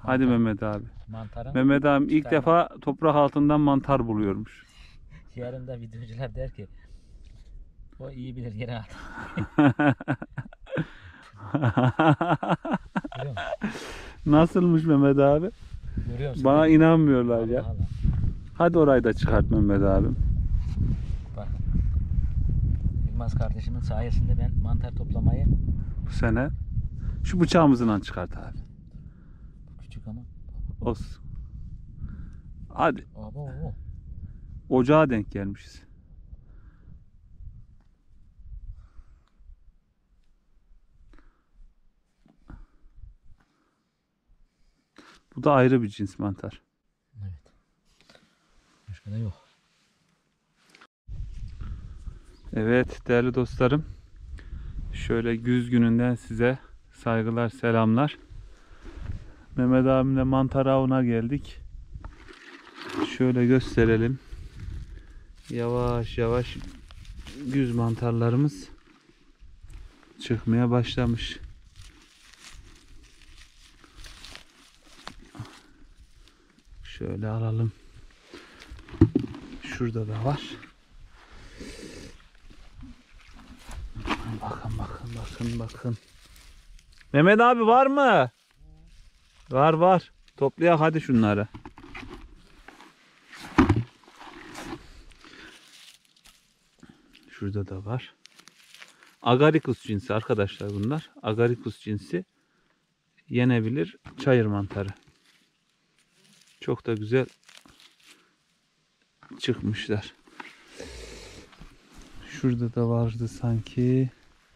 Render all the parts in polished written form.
Hadi Mehmet abi. Mantarın Mehmet abi ilk çıkarma. defa toprak altından mantar buluyormuş. Yarın da videocular der ki o iyi bilir yere at. Görüyor musun? Nasılmış Mehmet abi? Görüyor musun? Bana inanmıyorlar ya. Allah Allah. Hadi orayı da çıkart Mehmet abim. Bak. Yılmaz kardeşimin sayesinde ben mantar toplamayı Bu sene. Şu bıçağımızdan çıkart abi. küçük ama. Olsun. Hadi. Abo. Ocağa denk gelmişiz. Bu da ayrı bir cins mantar. Evet. Başka da yok. Evet değerli dostlarım. Şöyle güz gününden size saygılar, selamlar. Mehmet abimle mantar avına geldik. Şöyle gösterelim. Yavaş yavaş güz mantarlarımız çıkmaya başlamış. Şöyle alalım. Şurada da var. Bakın. Mehmet abi var mı? Var. Toplayak hadi şunları. Şurada da var. Agaricus cinsi arkadaşlar bunlar. Agaricus cinsi yenebilir çayır mantarı. Çok da güzel çıkmışlar. Şurada da vardı sanki.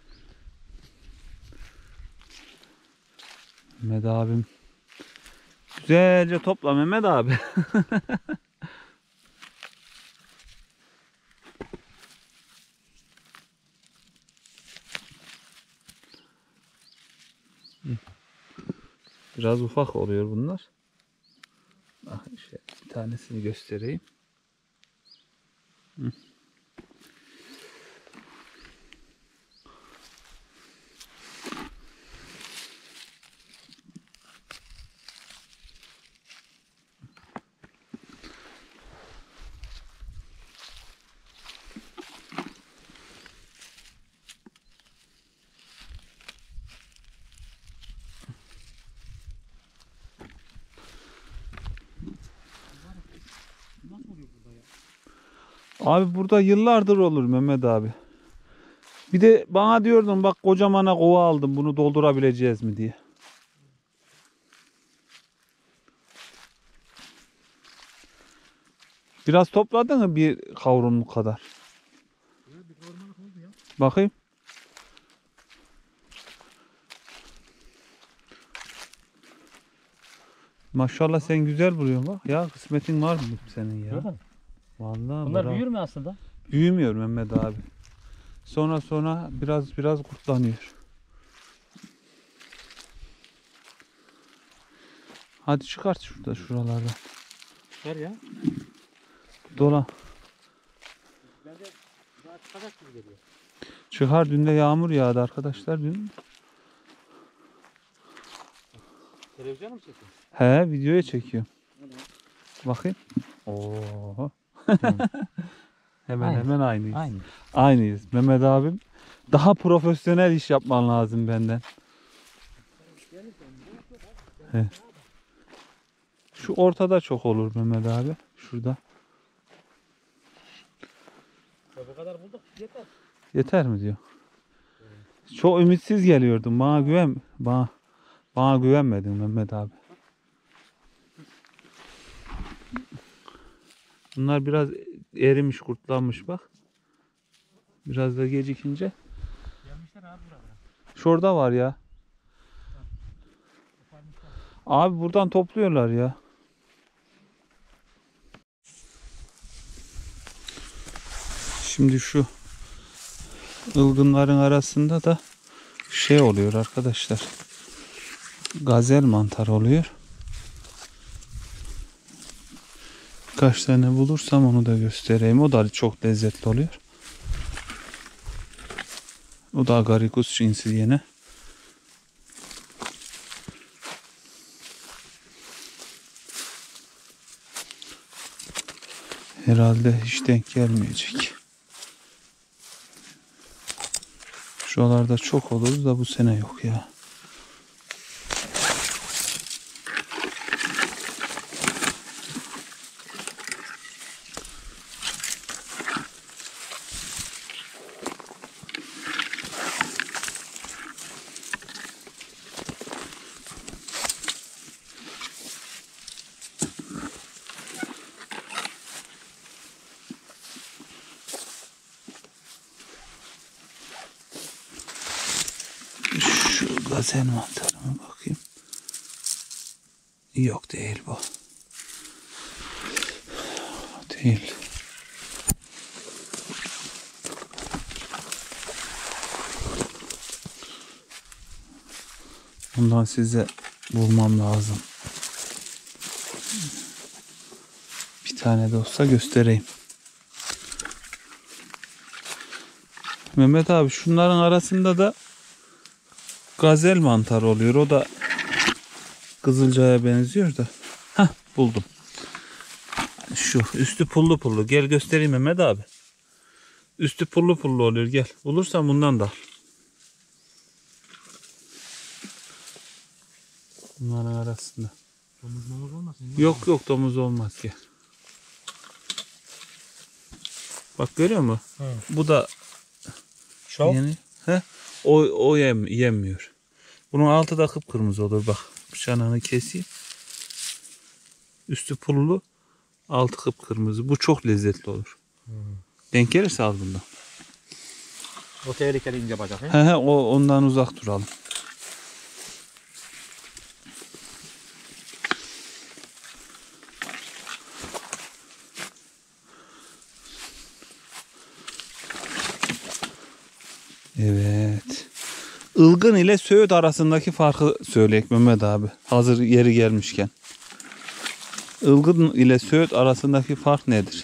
Mehmet abim. Güzelce topla Mehmet abi. Biraz ufak oluyor bunlar. Bakın işte bir tanesini göstereyim. Abi burada yıllardır olur Mehmet abi. Bir de bana diyordun bak kocamana kova aldım bunu doldurabileceğiz mi diye. Biraz topladın mı bir kavrumluk kadar? Bir kavurmalık oldu ya. Bakayım. Maşallah sen güzel vuruyorsun bak. Ya kısmetin var mı senin ya? Gördün mü? Vallahi Bunlar bravo. büyür mü aslında? Büyümüyor Mehmet abi. Sonra biraz kurtlanıyor. Hadi çıkart şuralardan. Çıkar ya. Dola. Bence daha çıkacak gibi geliyor. Çıkar dün de yağmur yağdı arkadaşlar dün. Televizyona mı çekiyorsun? He videoya çekiyorum. Bakayım. Oo. Hemen aynıyız. Aynı. Aynıyız. Mehmet abim daha profesyonel iş yapman lazım benden. He. Şu ortada çok olur Mehmet abi. Şurada. Bu kadar bulduk yeter. Yeter mi diyor. Çok ümitsiz geliyordum. Bana güvenmedin Mehmet abi. Bunlar biraz erimiş, kurtlanmış bak. Biraz da gecikince. Gelmişler abi buralara. Şurada var ya. Abi buradan topluyorlar ya. Şimdi şu ılgınların arasında da şey oluyor arkadaşlar. Gazel mantar oluyor. Birkaç tane bulursam onu da göstereyim. O da çok lezzetli oluyor. O da Agaricus cinsi yine. herhalde hiç denk gelmeyecek. Şuralarda çok olur da bu sene yok ya. Şu gazel mantarına bakayım. Yok değil bu. Değil. Bundan size bulmam lazım. Bir tane de olsa göstereyim. Mehmet abi şunların arasında da gazel mantar oluyor. O da kızılcaya benziyor da. Hah, buldum. Şu üstü pullu pullu. Gel göstereyim Mehmet abi. Üstü pullu pullu oluyor. Gel. Bulursan bundan da al. Bunların arasında. Domuz olmasın? Yok yok domuz olmaz ki. Bak görüyor musun? Hı. Bu da Şov. yeni. He? O yemiyor. Bunun altı da kıpkırmızı olur bak. Bıçağını keseyim. Üstü pullu, altı kıpkırmızı. Bu çok lezzetli olur. Denk gelirse al bundan. O tehlikeli ince bacak. He? He ondan uzak duralım. Evet. Ilgın ile Söğüt arasındaki farkı söyleyek Mehmet abi. Hazır yeri gelmişken. Ilgın ile Söğüt arasındaki fark nedir?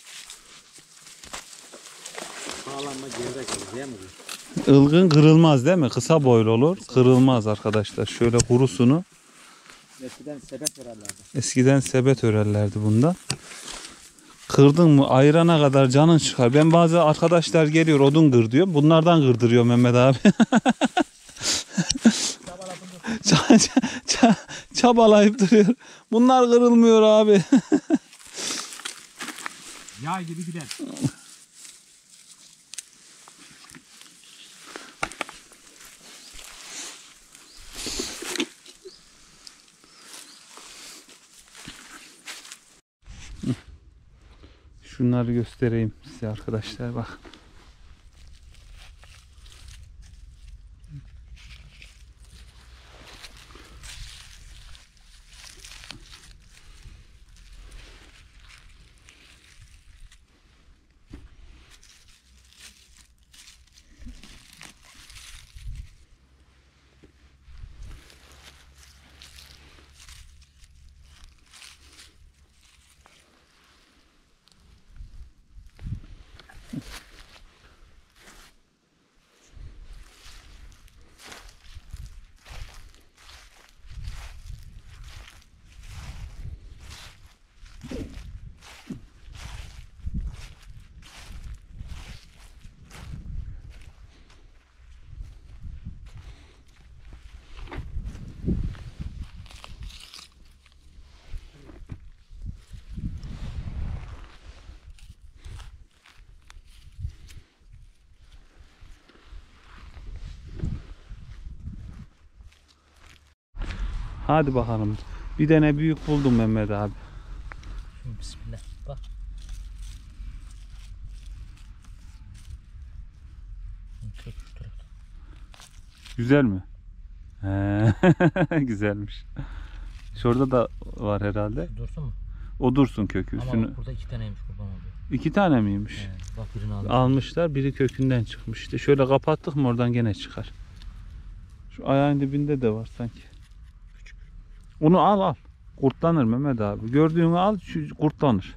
Sağlanma gevrek olur değil mi? Ilgın kırılmaz değil mi? Kısa boylu olur. Kırılmaz arkadaşlar. Şöyle kurusunu. Eskiden sebep herhalde. Eskiden sebet örerlerdi bundan. Kırdın mı ayırana kadar canın çıkar. Ben bazı arkadaşlar geliyor odun kır diyor. Bunlardan kırdırıyor Mehmet abi. Çabalayıp duruyor. Bunlar kırılmıyor abi. Yay gibi gider. Şunları göstereyim size arkadaşlar bak. Hadi bakalım. Bir tane büyük buldum Mehmet abi. Bismillah. Bak. Güzel mi? He, güzelmiş. Şurada da var herhalde. Dursun mu? O dursun kökü Ama üstünü. bak burada 2 taneymiş kurban oluyor. 2 tane miymiş? Bak birini aldım. Almışlar. Biri kökünden çıkmıştı. Şöyle kapattık mı oradan gene çıkar. Şu ayağın dibinde de var sanki. Küçük. Onu al. Kurtlanır Mehmet abi. Gördüğünü al, kurtlanır.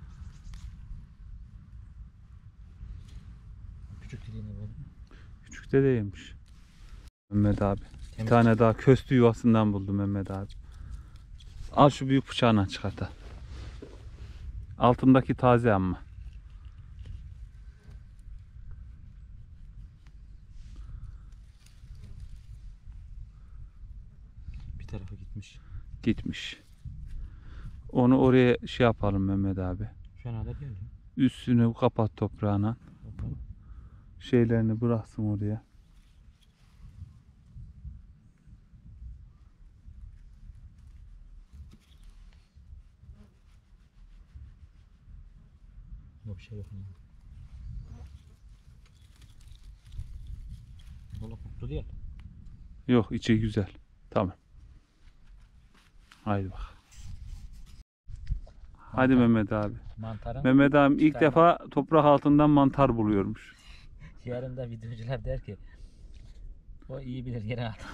Küçük dediğine böyle. Küçük de değilmiş. Mehmet abi. Bir Temiz. tane daha köstü yuvasından buldum Mehmet abi. Al şu büyük bıçağına çıkart. Altındaki taze ama. Bir tarafa gitmiş. Gitmiş. Onu oraya şey yapalım Mehmet abi. Şu an hala geldi. Üstünü kapat toprağına. Bakalım. Şeylerini bıraksın oraya. Yok bir şey yok. Valla koktu değil. Yok, içi güzel. Tamam. Haydi bak. Hadi Mantar. Mehmet abi. Mantarın Mehmet abi ilk Tamam. defa toprak altından mantar buluyormuş. yarın da videocular der ki o iyi bilir yere at.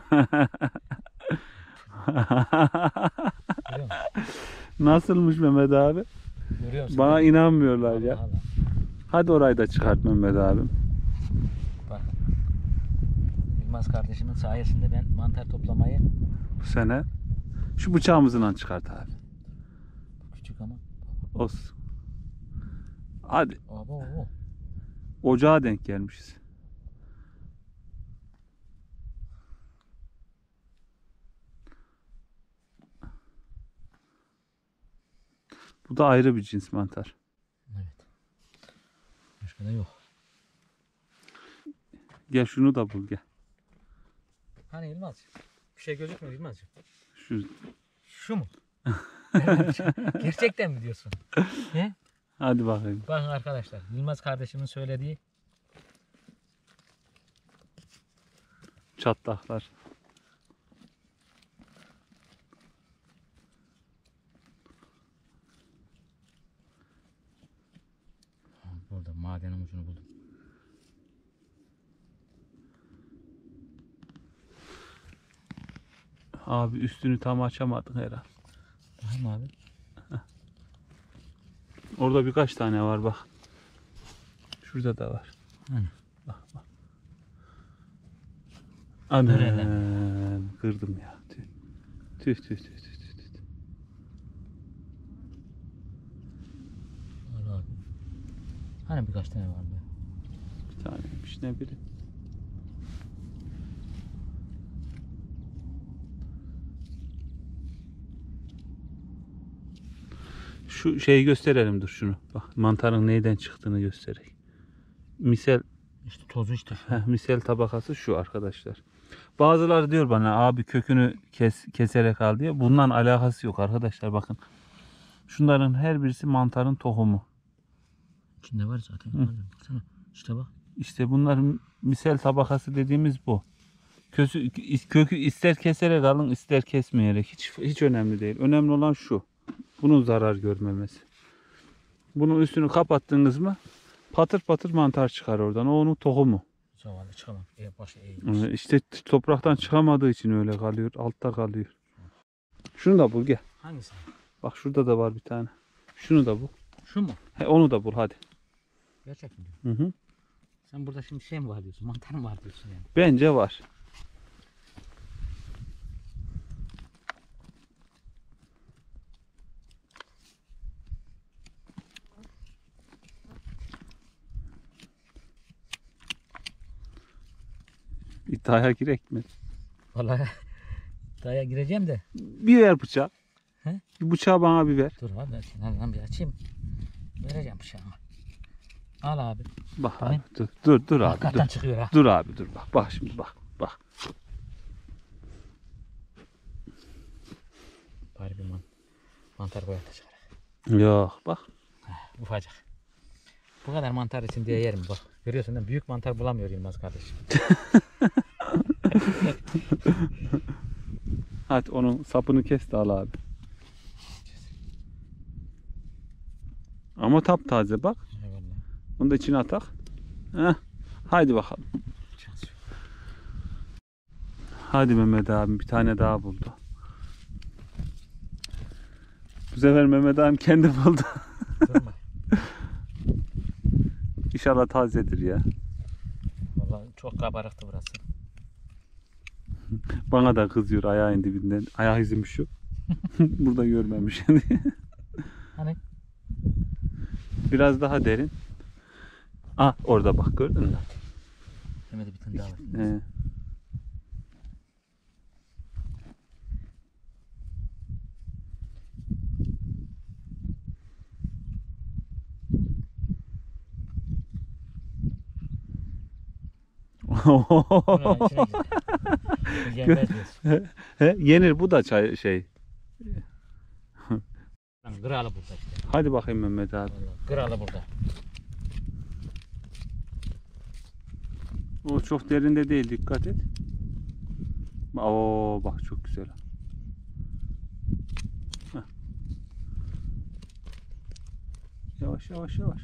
Görüyor musun? Nasılmış Mehmet abi? Görüyor musun? Bana inanmıyorlar ya. Allah Allah. Hadi orayı da çıkart Mehmet abi. Bakın. Yılmaz kardeşimin sayesinde ben mantar toplamayı Bu sene şu bıçağımızdan çıkart abi. küçük ama Olsun. Hadi. abo Ocağa denk gelmişiz. Bu da ayrı bir cins mantar. evet. Başka da yok. Gel şunu da bul gel. Hani Yılmaz? Bir şey gözükmüyor Yılmazcığım. Şu. Şu mu? Gerçekten mi diyorsun? He? Hadi bakayım. Bakın arkadaşlar Yılmaz kardeşimin söylediği Çatlaklar. burada maden ucunu buldum. Abi üstünü tam açamadık herhalde. Bakayım abi. Orada birkaç tane var bak. Şurada da var. Hani? Bak bak. Anam, Nereden? kırdım ya. Tüh. Tüh tüh tüh tüh tüh. tüh. Var abi. Hani birkaç tane var be. Bir taneymiş ne bileyim. Şu şeyi gösterelim dur şunu. Bak mantarın neyden çıktığını göstereyim. Misal İşte tozu işte şu. misal tabakası şu arkadaşlar. Bazıları diyor bana abi kökünü keserek al diye. Bundan alakası yok arkadaşlar bakın. Şunların her birisi mantarın tohumu. İçinde var zaten. Baksana. İşte bak. İşte bunların misal tabakası dediğimiz bu. Kökü ister keserek alın ister kesmeyerek hiç önemli değil. Önemli olan şu. Bunun zarar görmemesi. Bunun üstünü kapattınız mı patır patır mantar çıkar oradan. O onun tohumu. Zavallı çıkamam. Başı eğilmiş. İşte topraktan çıkamadığı için öyle kalıyor. Altta kalıyor. Şunu da bul gel. Hangisi? Bak şurada da var bir tane. Şunu da bul. Şu mu? Onu da bul hadi. Gerçek mi diyor? Hı hı. Sen burada şimdi şey mi var diyorsun? Mantar mı var diyorsun yani? Bence var. İddiaya girek mi? Vallahi daya gireceğim de. Bir ver bıçağı. He? Bir bıçağı bana bir ver. Dur abi ben kenardan bir açayım. Vereceğim bıçağımı. Al abi. Bak abi Bakayım. dur abi Hakikaten dur. çıkıyor ha. Dur abi dur bak. Bak şimdi bak. Bari bir mantar boyata çıkar. Yok bak. Ufacık. Bu kadar mantar için diye yerim bak. Görüyorsun değil mi? Büyük mantar bulamıyor Yılmaz kardeşim. Hadi onun sapını kes de al abi. Ama taptaze bak. Eyvallah. Onu da içine atak. Heh. Haydi bakalım. Şans yok. Hadi Mehmet abim bir tane daha buldu. Bu sefer Mehmet abim kendi buldu. Durma. İnşallah tazedir ya. Vallahi çok kabarıktı burası. Bana da kızıyor ayağın dibinden. Ayak izim şu. Burada görmemiş. Hani? Biraz daha derin. Ah orada bak gördün mü? Hemen de bir tane daha var. He. Buranın içine girdi. Bu yenmez diyorsun. He, yenir bu da şey. Lan kralı burada işte. Hadi bakayım Mehmet abi. Vallahi kralı burada. O çok derinde değil, dikkat et. Oo bak çok güzel. Heh. Yavaş yavaş yavaş.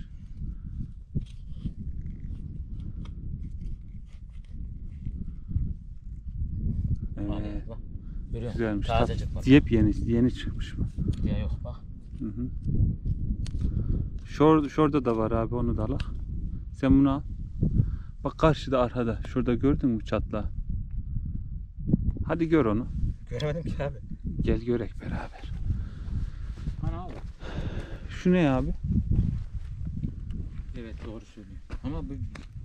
Evet. Bak. Görüyor musun? Güzelmiş. Tazecik bak. Yeni çıkmış mı? Ya yok bak. Hı hı. Şurada da var abi, onu da al. Sen bunu al. Bak karşıda arkada. Şurada gördün mü çatla? Hadi gör onu. Göremedim ki abi. Gel görek beraber. Ana abi. Şu ne abi? Evet doğru söylüyor. Ama bu...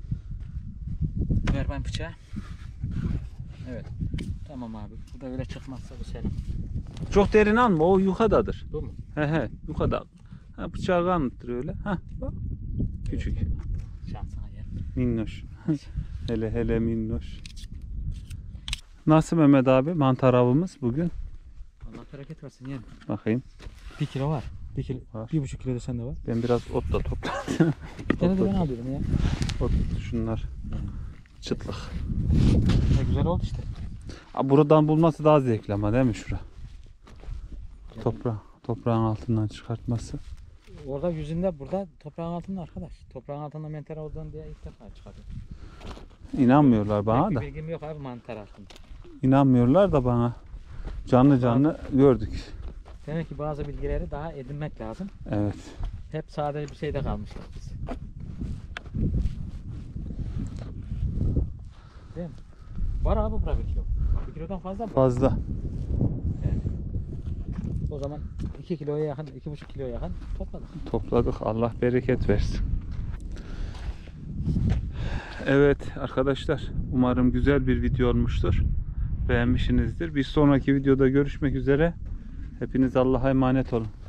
Ver ben bıçağı. Evet. Tamam abi. Bu da öyle çıkmazsa bu senin. Çok derin alma, o yukadadır. Bu mu? He yukada. Ha, bıçağı kanıttır öyle. Ha bak. Küçük. Şansına yer. Minnoş. hele minnoş. Nasıl Mehmet abi mantar avımız bugün? Allah bereket versin yani. Bakayım. 1 kilo var. 1 kilo. Var. 1,5 kilo da sende var. Ben biraz ot da topladım. Bir tane de ben alıyorum ya. Ot şunlar. Çıtlık. Ne güzel oldu işte. Buradan bulması daha zevkli ama değil mi şura? Toprağın altından çıkartması. Orada yüzünde, burada toprağın altında arkadaş. Toprağın altında mantar olduğunu diye ilk defa çıkardım. İnanmıyorlar bana Pek da. bir bilgim yok abi mantar hakkında. İnanmıyorlar da bana. Canlı gördük. Demek ki bazı bilgileri daha edinmek lazım. Evet. Hep sadece bir şeyde kalmışlar biz. Değil mi? Var abi bura 1 kilo. 1 kilodan fazla mı? Fazla. Yani. O zaman 2 kiloya yakın, 2,5 kiloya yakın topladık. Topladık. Allah bereket versin. Evet arkadaşlar. Umarım güzel bir video olmuştur. Beğenmişsinizdir. Bir sonraki videoda görüşmek üzere. Hepiniz Allah'a emanet olun.